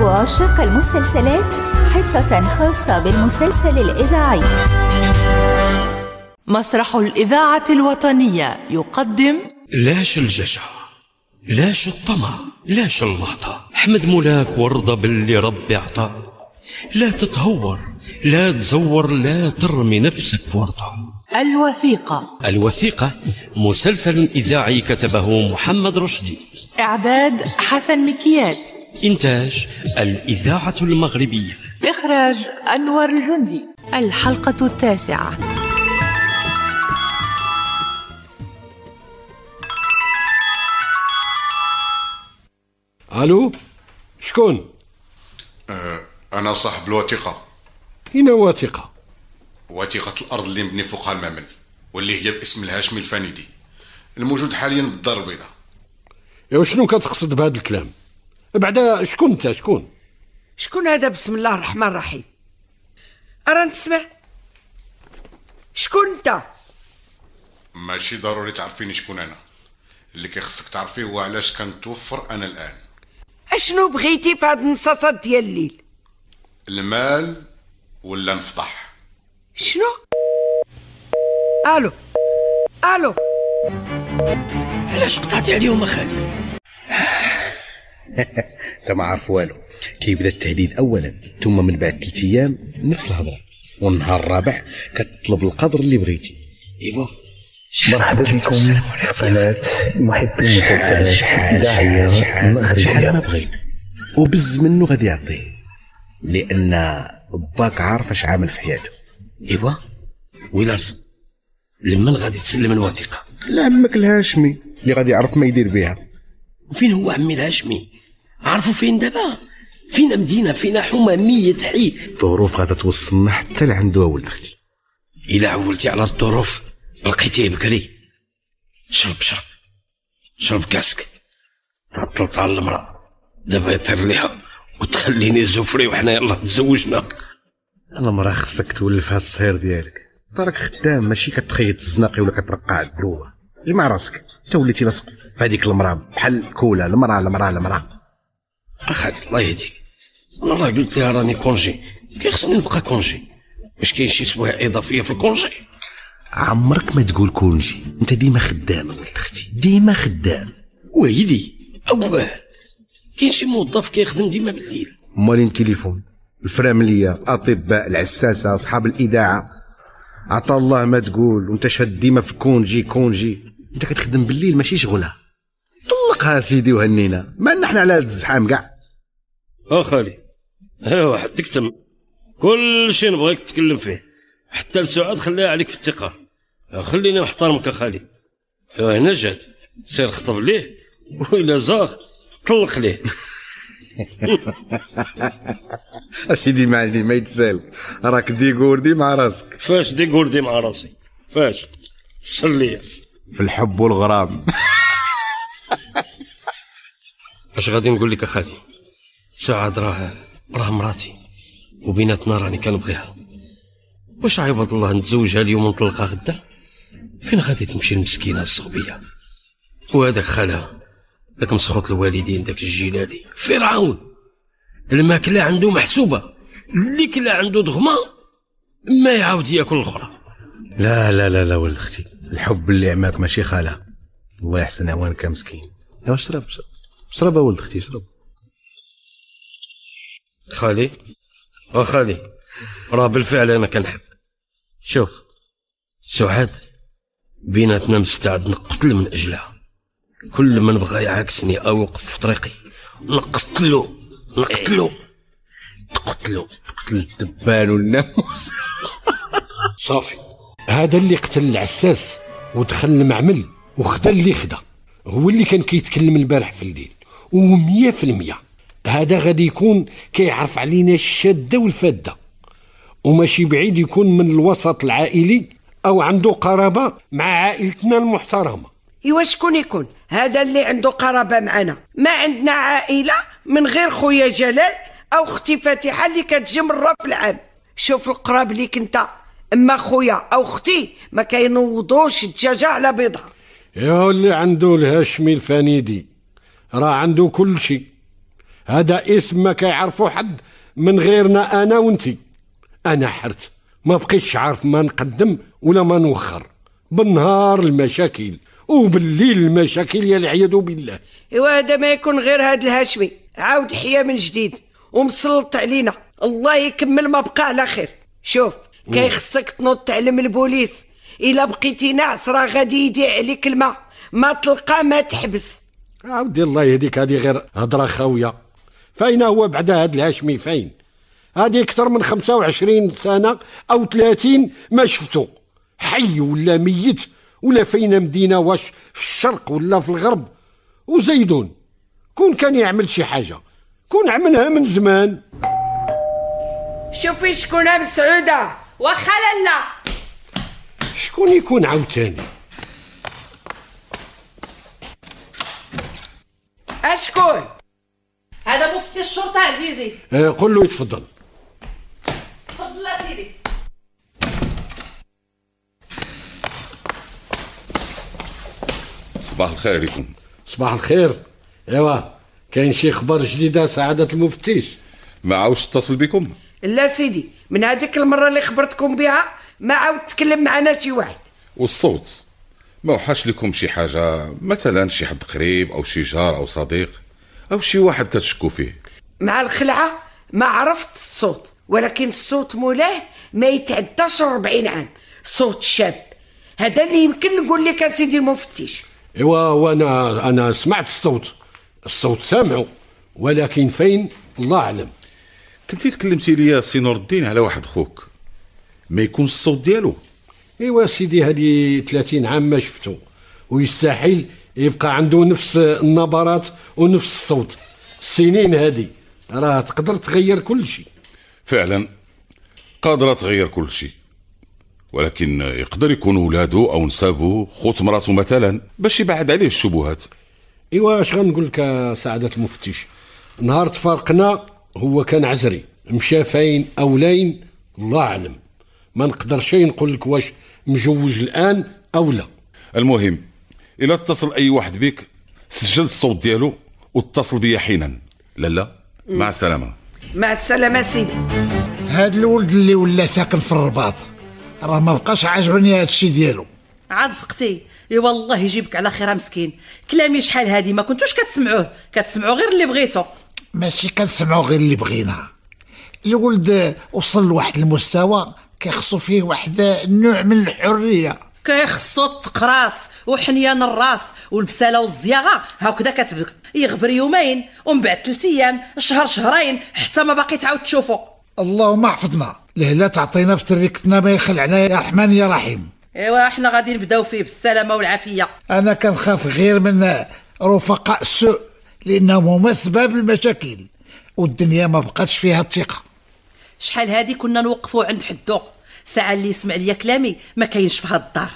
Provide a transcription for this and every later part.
وعشاق المسلسلات حصة خاصة بالمسلسل الإذاعي. مسرح الإذاعة الوطنية يقدم لاش الجشع، لاش الطمع، لاش اللهطة. حمد مولاك وارضى باللي ربي عطاه. لا تتهور، لا تزور، لا ترمي نفسك في ورطة. الوثيقة. الوثيقة مسلسل إذاعي كتبه محمد رشدي، إعداد حسن مكيات، إنتاج الإذاعة المغربية، إخراج أنور الجندي. الحلقة 9. الو، شكون؟ أنا صاحب الوثيقة. أين وثيقة؟ وثيقة الأرض اللي مبني فوقها المعمل، واللي هي باسم الهاشمي الفانيدي، الموجود حاليا بالدار البيضاء. ايوا شنو كتقصد بهذا الكلام؟ بعدا شكون انت؟ شكون هذا؟ بسم الله الرحمن الرحيم. أرا نسمع. شكون انت؟ ماشي ضروري تعرفيني شكون أنا، اللي كيخصك تعرفيه هو علاش كنتوفر أنا الآن. اشنو بغيتي في هاد النصاصات ديال الليل؟ المال ولا نفضح؟ شنو؟ الو الو، علاش قطعتي عليهم اخالي؟ انت ما عارف والو. كيبدا التهديد اولا، ثم من بعد 3 ايام نفس الهضره، والنهار الرابع كتطلب القدر اللي بغيتي. ايوا مرحبا بكم قناة محبي المسلسلات الإذاعية المغربية. شحال ما بغينا وبز منه غادي يعطيه، لان باك عارف اش عامل في حياته. ايوا ويلا رزق لمن غادي تسلم الوثيقة؟ لعمك الهاشمي اللي غادي يعرف ما يدير بها. وفين هو عمي الهاشمي؟ عارفوا فين دابا؟ فينا مدينة، فينا حومة 100 حي. الظروف غادا توصلنا حتى لعندو ولد اختي. إلا عولتي على الظروف لقيتيه بكري. شرب كاسك. تعطلت على المرأة، دابا يطير ليها وتخليني زفري وحنا يلاه تزوجنا. المرأة خصك تولفها الصهير ديالك. راك خدام، ماشي كتخيط الزناقي ولا كترقع البروه. جمع راسك، انت وليتي لاصق في هذيك المرأة بحال كولا. المرأة اخي الله يهديك، انا راه قلت لها راني كونجي، كيخصني نبقى كونجي. واش كاين شي سوايع اضافيه في الكونجي؟ عمرك ما تقول كونجي، انت ديما خدام ولد اختي، ديما خدام. ويلي اواه، كاين شي موظف كيخدم ديما بالليل؟ مالين التليفون، الفرامليه، الاطباء، العساسه، اصحاب الاذاعه، عطا الله ما تقول. وانت شاد ديما في كونجي. انت كتخدم بالليل ماشي شغلها. طلقها سيدي وهنينا، ما نحن على هاد الزحام كاع. خالي ها واحد تكتم كل شيء نبغيك تتكلم فيه، حتى لسعاد خليها عليك في الثقه. خليني نحترمك اخالي. هنا جات، سير خطب ليه، وإلا زاغ طلق ليه. اسيدي معلي ما يتسال، راك ديغوردي مع راسك. فاش ديغوردي مع راسي؟ فاش سليه في الحب والغرام. اش غادي نقول لك اخالي؟ سعاد راه مراتي، وبيناتنا راني كنبغيها. واش عيبض الله نتزوجها اليوم ونطلقها غدا؟ فين غادي تمشي المسكينه الصغبيه؟ وهذاك خالها داك مسخوط الوالدين، داك الجيلاني فرعون، الماكله عنده محسوبه، اللي كلا عنده ضغمه ما يعاود ياكل الاخرى. لا ولد اختي، الحب اللي عماك ماشي خالها. الله يحسن عوانك مسكين. ايوا اشرب ولد اختي، اشرب. خالي راه بالفعل انا كنحب. شوف سعاد، بيناتنا مستعد نقتل من اجلها. كل من بغى يعاكسني او يوقف في طريقي نقتلو. تقتل الدبان والناموس. صافي، هذا اللي قتل العساس ودخل المعمل وخدا اللي خدا هو اللي كان كيتكلم البارح في الليل، و100% هذا غادي يكون كيعرف علينا الشاده والفاده، وماشي بعيد يكون من الوسط العائلي او عنده قرابه مع عائلتنا المحترمه. ايوا شكون يكون هذا اللي عنده قرابه معنا؟ ما عندنا عائله من غير خويا جلال او اختي فاتحه اللي كتجي مره في العام. شوف القراب ليك انت، اما خويا او اختي ما كينوضوش الدجاجه على بيضها. يا اللي عنده الهاشمي الفانيدي راه عنده كل شيء، هذا اسم ما كيعرفو حد من غيرنا انا وانتي. انا حرت ما بقيتش عارف ما نقدم ولا ما نوخر. بالنهار المشاكل وبالليل المشاكل يا العياذ بالله. ايوا هذا ما يكون غير هذا الهاشمي عاود حيا من جديد ومسلط علينا. الله يكمل ما بقى على خير. شوف كيخصك تنوض تعلم البوليس. الا بقيتي ناعس راه غادي يضيع عليك الماء، ما تلقى ما تحبس. عاودي الله يهديك، هذه غير هضره خاويه. فاين هو بعدا هذا الهاشمي؟ فاين؟ هذه اكثر من 25 سنه او 30 ما شفتو، حي ولا ميت ولا فين مدينه، واش في الشرق ولا في الغرب. وزيدون كون كان يعمل شي حاجه كون عملها من زمان. شوفي شكون مسعوده واخا لالا. شكون يكون عاوتاني؟ اشكون؟ هذا مفتي الشرطة عزيزي. قول له يتفضل. تفضل يا سيدي. صباح الخير عليكم. صباح الخير. ايوا كاين شي خبر جديده سعاده المفتش؟ ما عاودش اتصل بكم؟ لا سيدي، من هذيك المره اللي خبرتكم بها ما عاود تكلم معنا شي واحد. والصوت ما وحاش لكم شي حاجه، مثلا شي حد قريب او شي جار او صديق او شي واحد كتشكوا فيه؟ مع الخلعه ما عرفت الصوت، ولكن الصوت مولاه ما يتعداش 40 عام. صوت شاب، هذا اللي يمكن نقول لك سيدي المفتش. ايوا وانا سمعت الصوت سامعه، ولكن فين الله اعلم. كنتي تكلمتي ليا سي نور الدين على واحد خوك، ما يكونش الصوت ديالو؟ ايوا سيدي هذه 30 عام ما شفتو، ويستحيل يبقى عنده نفس النبرات ونفس الصوت. السنين هذه راه تقدر تغير كل شيء. فعلا قادره تغير كل شيء، ولكن يقدر يكون ولادو او نسابو خوت مراته مثلا باش يبعد عليه الشبهات. ايوا اش غنقول لك سعاده المفتش، نهار تفارقنا هو كان عزري، مشى فين او لين الله اعلم. ما نقدرش نقول لك واش مجوج الان او لا. المهم الا اتصل اي واحد بك سجل الصوت ديالو واتصل بيا حينا. لا مع السلامه. مع السلامه سيدي. هاد الولد اللي ولا ساكن في الرباط راه ما بقاش عاجبني هاد الشيء ديالو. عاد فقتي، اي والله يجيبك على خير مسكين. كلامي شحال هادي ما كنتوش كتسمعوه غير اللي بغيتو. ماشي كنسمعوا غير اللي بغينا. الولد وصل لواحد المستوى كيخصو فيه واحد النوع من الحريه، كيخصو التقراص وحنيان الراس والبساله والزياغه. هكذا كتبك يغبر يومين ومن بعد 3 ايام شهرين حتى ما باقي تعاود تشوفو. اللهم احفظنا لهلا تعطينا في تريكتنا ما يخلعنا يا رحمن يا رحيم. ايوا احنا غادي نبداو فيه بالسلامه والعافيه. انا كنخاف غير من رفقاء السوء لانهم هما سبب المشاكل والدنيا ما بقاتش فيها الثقه. شحال هادي كنا نوقفوا عند حدو، ساعه اللي يسمع ليا كلامي ما كاينش في هاد الدار.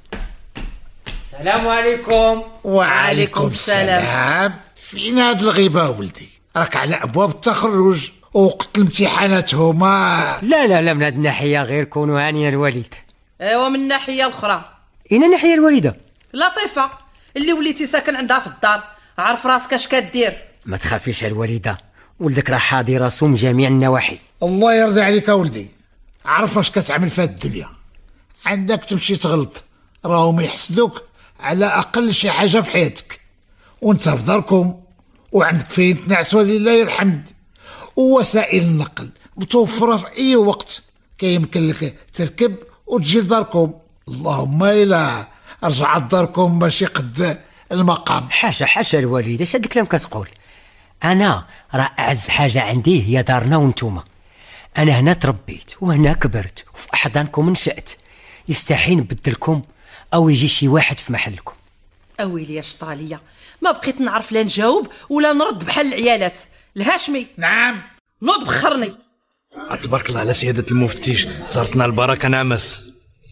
السلام عليكم. وعليكم السلام. فين هاد الغيبه ولدي؟ راك على ابواب التخرج ووقت الامتحانات هما. لا من هاد الناحيه غير كونوا هانيين الوالد. ايوا من الناحيه الاخرى. اين الناحيه الوالده؟ لطيفه اللي وليتي ساكن عندها في الدار، عارف راسك اش كدير. ما تخافيش الوالده، ولدك راه حاضر راسو من جميع النواحي. الله يرضي عليك ولدي، عرف اش كتعمل في هاد الدنيا. عندك تمشي تغلط راهم يحسدوك على اقل شي حاجه في حياتك، وانت بداركم وعندك فين تنعس ولله الحمد، ووسائل النقل متوفره في اي وقت كيمكن لك تركب وتجي لداركم. اللهم الا رجعت داركم ماشي قد المقام. حاشا الوالده، اش هاد الكلام كتقول؟ انا راه اعز حاجه عندي هي دارنا وانتوما. انا هنا تربيت وهنا كبرت وفي احضانكم نشأت، يستحيل نبدلكم او يجي شي واحد في محلكم. اويلي يا شطراليه، ما بقيت نعرف لا نجاوب ولا نرد بحال العيالات. الهاشمي. نعم. نوض بخرني. تبارك الله على سيادة المفتش، صارتنا البركة نعمس.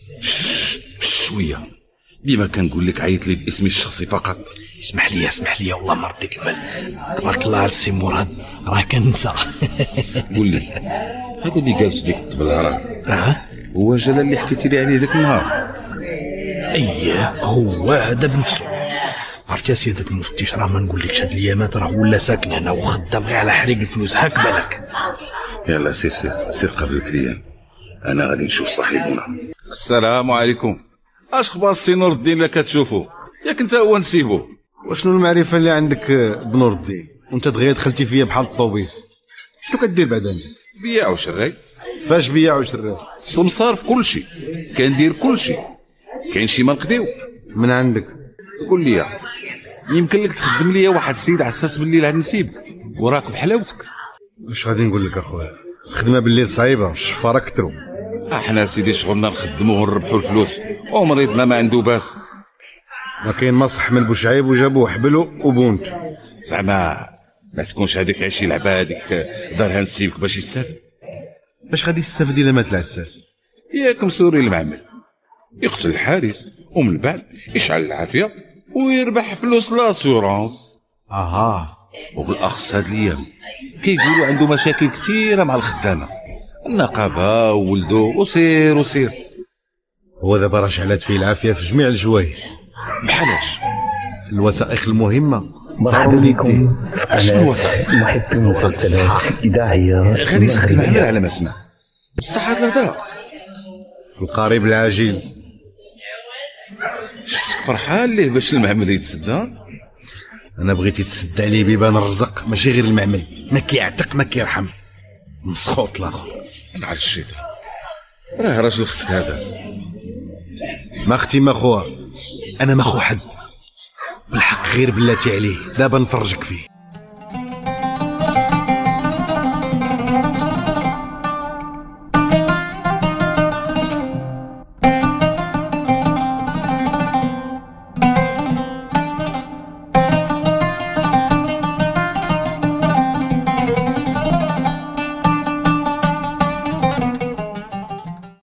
شويه ديما كنقول لك عيط لي باسمي الشخصي فقط. اسمح لي والله ما رديت البال. تبارك الله على السي مراد، راه كنسى. قول لي هذا اللي جالس ديك الطبله راه هو جلال اللي حكيتي لي عليه ذاك النهار؟ اييه هو هذا بنفسه. عرفتي سيادة المفتش، راه ما نقولكش هاد الايامات راه ولا ساكن هنا وخدام غير على حريق الفلوس، هاك بالك. يلا سير سير سير قبل الكليان، انا غادي نشوف صاحبنا. السلام عليكم. اش اخبار السي نور الدين اللي كتشوفو؟ ياك انت هو نسيبو؟ وشنو المعرفه اللي عندك بنور الدين وانت دغيا دخلتي فيا بحال الطوبيس؟ شنو كدير بعد انت؟ بياع وشراي. فاش بياع وشراي؟ سمسار في كل شيء، كندير كل شيء. كاين شي ما نقديو من عندك. قول لي، يمكن لك تخدم ليا واحد السيد على اساس بالليل غادي نسيبك وراك بحلاوتك. واش غادي نقول لك اخويا، الخدمه بالليل صعيبه، الشفاره كثروا. احنا سيدي شغلنا نخدموه ونربحوا الفلوس، ومريضنا ما عنده باس. ما كاين ما صح من بوشعيب وجابوه حبلو وبونت. زعما ما تكونش هذيك عشي لعبه هذيك دارها نسيبك باش يستافد. باش غادي يستافد الا مات العساس؟ ياك مسوري المعمل يقتل الحارس ومن بعد يشعل العافيه ويربح فلوس لاسيورونس. وبالاخص هاد الايام كيقولوا عنده مشاكل كثيره مع الخدامه، النقابه وولدو وسير وسير. هو دابا راه شعلات فيه العافيه في جميع الجوايه. بحالاش؟ الوثائق المهمه. مرحبا بكم قناة محب المسلسلات الإذاعية. غادي يسد المعمل على ما سمعت، بصح هاد الهضره في القريب العاجل. شفتك فرحان ليه باش المعمل يتسدى؟ انا بغيت يتسدى عليه بيبان الرزق، ماشي غير المعمل. ما كيعتق ما كيرحم، مسخوط الاخر. نعرف الشيطان، راه راجل اختك هذا. ما اختي ما خوها، انا ما خو حد بالحق، غير بلاتي عليه. دابا نفرجك فيه.